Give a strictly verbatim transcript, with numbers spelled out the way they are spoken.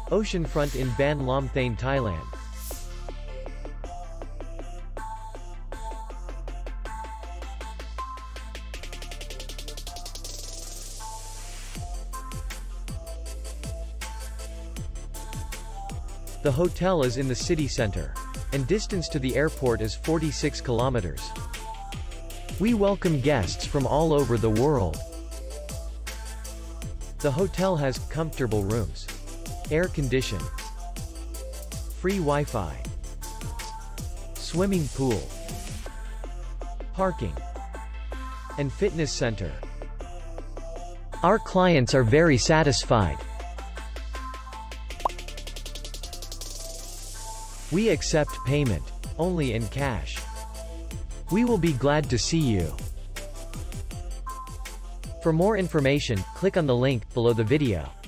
Oceanfront in Ban Laem Thaen, Thailand. The hotel is in the city center, and distance to the airport is forty-six kilometers. We welcome guests from all over the world. The hotel has comfortable rooms, air condition, free Wi-Fi, swimming pool, parking, and fitness center. Our clients are very satisfied. We accept payment only in cash. We will be glad to see you. For more information, click on the link below the video.